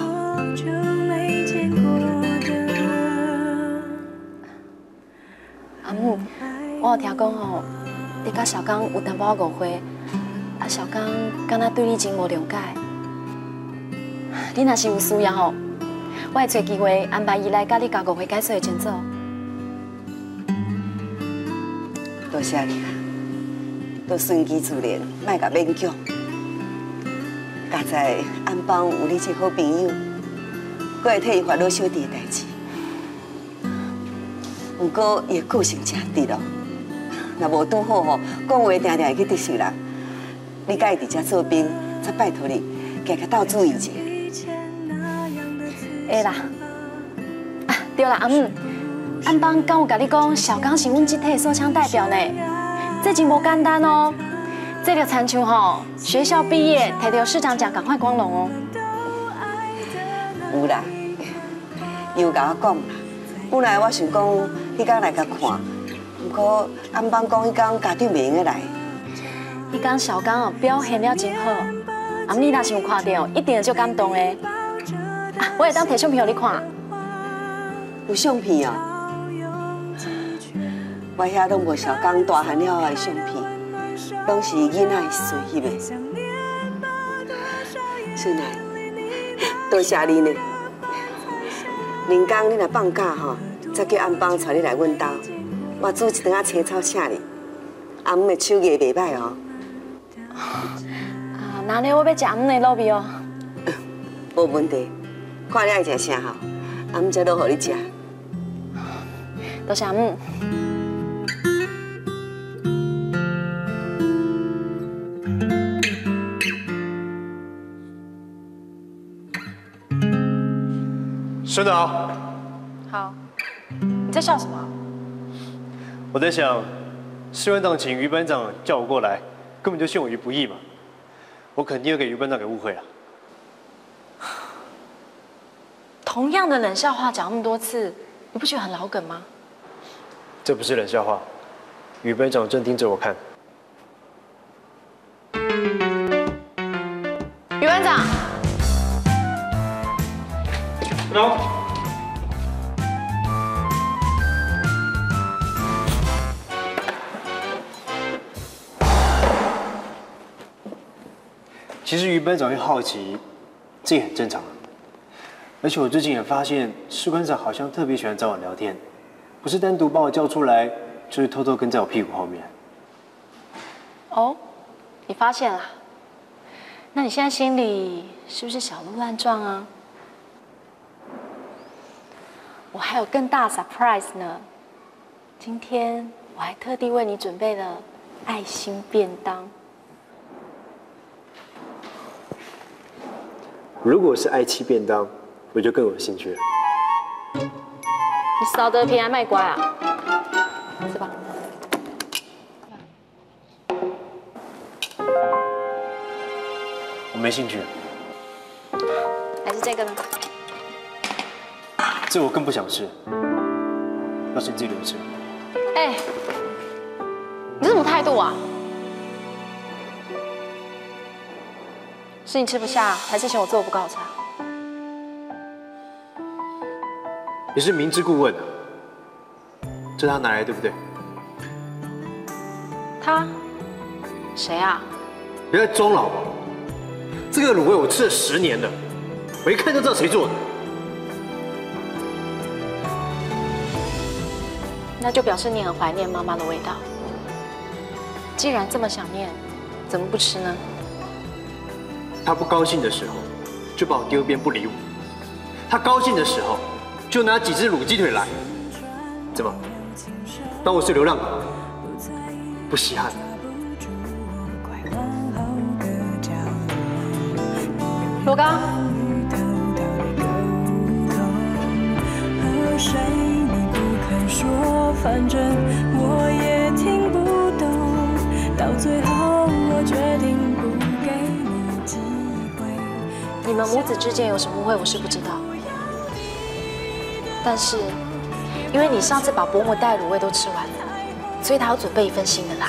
我有听讲吼，你甲小刚有淡薄仔误会，啊，小刚敢若对你真无谅解。你若是有需要吼，我会找机会安排伊来甲你交误会解说的前奏。
多谢你啦，都顺其自然，莫甲勉强。佳在安邦有你这好朋友，我会替伊烦恼小弟的代志。不过伊的个性真直咯，若无拄好吼，讲话定定会去得罪人。你甲伊伫遮做兵，则拜托你
家较斗注意者。
会啦。啊，对啦，阿姆，安邦刚有甲你讲，小刚是阮这体手枪代表呢，这真无简单哦。这就亲像吼，学校毕业摕到市长奖，赶快光荣哦。
有啦，伊有甲我讲啦。本来我想讲迄天来甲看，不过安邦讲迄天家长袂用来。
迄天小刚哦表现了真好，啊，你若是有看到，一定会足感动的。啊，我会当摕相片互你看。
有相片哦，我遐拢无小刚大汉了的相片，拢是囡仔时翕的。孙奶，多谢你呢。明天你若放假吼，再叫安邦带你来阮家，我煮一顿仔青草请你。阿姆的手艺袂歹哦。
啊，那呢我要食阿姆的卤味哦。
无问题，看你爱食啥吼，阿姆才落互你食。
多谢阿姆。
孙子好。
好。你在笑什么？
我在想，士官长请于班长叫我过来，根本就陷我于不义嘛。我肯定又给于班长给误会了。
同样的冷笑话讲那么多次，你不觉得很老梗吗？
这不是冷笑话，于班长正盯着我看。
于班长。
No。其实于班长会好奇，这也很正常啊。而且我最近也发现，士官长好像特别喜欢找我聊天，不是单独把我叫出来，就是偷偷跟在我屁股后面。
哦，你发现了？那你现在心里是不是小鹿乱撞啊？我还有更大 surprise 呢！今天我还特地为你准备了爱心便当。
如果是爱妻便当，我就更有兴趣了。
你少得便宜卖乖啊！吃吧。
我没兴趣。
还是这个呢？
这我更不想吃。要是你自己留着吃。
哎，你这什么态度啊？是你吃不下，还是嫌我做不够好吃？
你是明知故问啊？这他拿来对不对？
他？谁啊？
别再装了好不好？这个卤味我吃了10年了，我一看就知道谁做的。
那就表示你很怀念妈妈的味道。既然这么想念，怎么不吃呢？
他不高兴的时候，就把我丢一边不理我；他高兴的时候，就拿几只卤鸡腿来。怎么？当我是流浪狗？不稀罕。
罗刚。
和谁你不肯说，反正我也听不懂。到最后，我决定不给你机会。
你们母子之间有什么误会，我是不知道。但是，因为你上次把伯母带卤味都吃完了，所以他要准备一份新的来。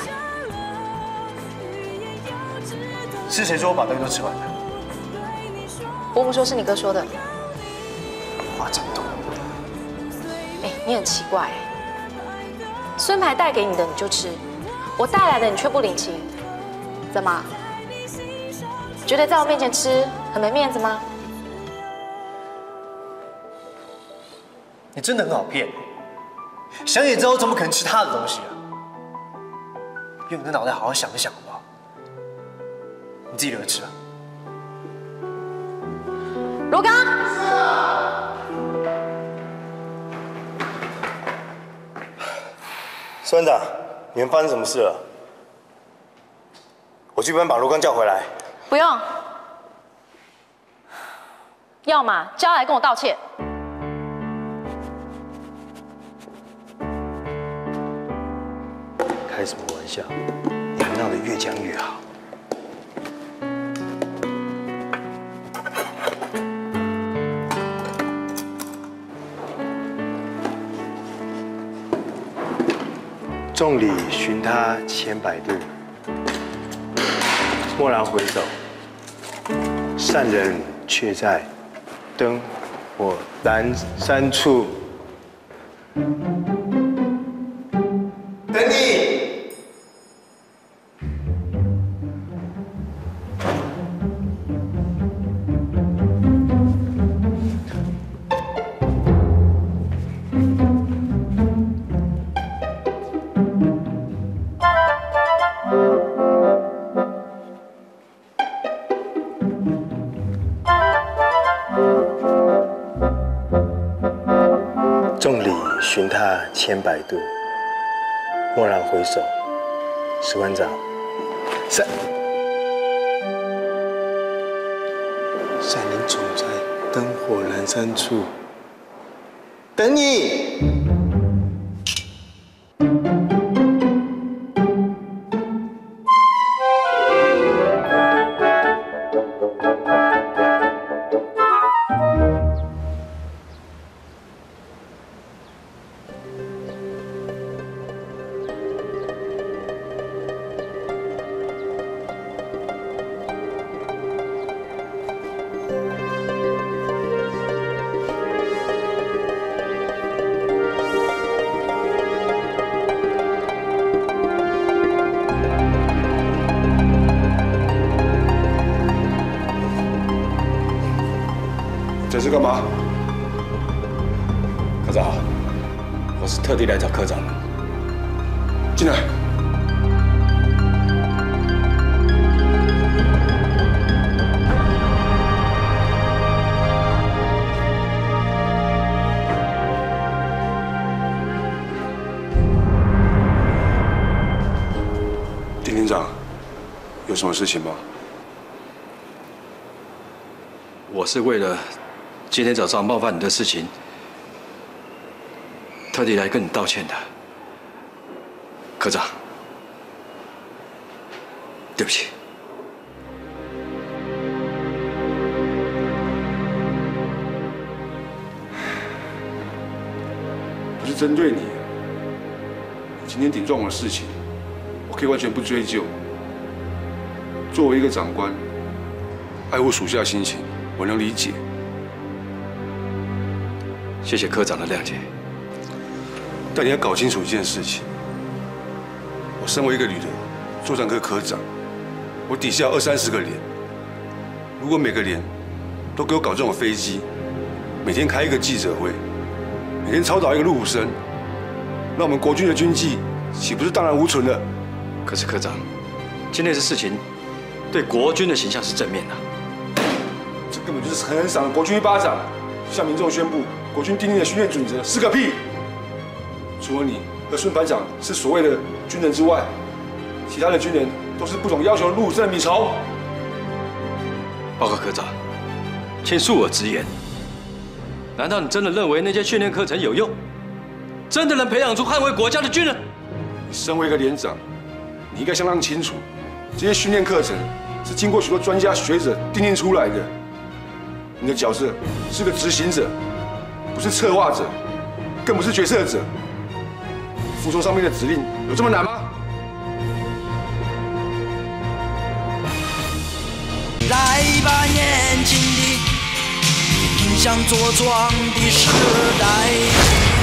是谁说我把东西都吃完了？
伯母说是你哥说的。
话真多。
哎，你很奇怪。孙牌带给你的你就吃，我带来的你却不领情，怎么？觉得在我面前吃很没面子吗？
你真的很好骗。想也知道我怎么可能吃他的东西啊？用你的脑袋好好想一想好不好？你自己留着吃吧。
罗刚。
孙长，你们发生什么事了？我去帮把罗刚叫回来。
不用。 要么叫他来跟我道歉。
开什么玩笑？你们闹得越僵越好。众里寻他千百度，蓦然回首，善人却在灯火阑珊处。等你。众里寻他千百度，蓦然回首，士官长，善人总在灯火阑珊处等你。
这是干嘛？科长，我是特地来找科长的。进来。丁连长，有什么事情吗？我是为了今天早上冒犯你的事情，特地来跟你道歉的，科长，对不起。不是针对你，今天顶撞我的事情，我可以完全不追究。作为一个长官，爱护属下心情，我能理解。谢谢科长的谅解，但你要搞清楚一件事情：我身为一个旅的作战科科长，我底下有20-30个连，如果每个连都给我搞这种飞机，每天开一个记者会，每天操导一个入伍生，那我们国军的军纪岂不是荡然无存了？可是科长，今天的事情对国军的形象是正面的，这根本就是很赏了国军一巴掌，向民众宣布。国军订定的训练准则是个屁！除了你和孙排长是所谓的军人之外，其他的军人都是不懂要求入伍生的米虫。报告科长，请恕我直言，难道你真的认为那些训练课程有用？真的能培养出捍卫国家的军人？你身为一个连长，你应该相当清楚，这些训练课程是经过许多专家学者订定出来的。你的角色是个执行者。不是策划者，更不是决策者。服从上面的指令有这么难吗？
来吧，年轻的，迎向茁壮的时代。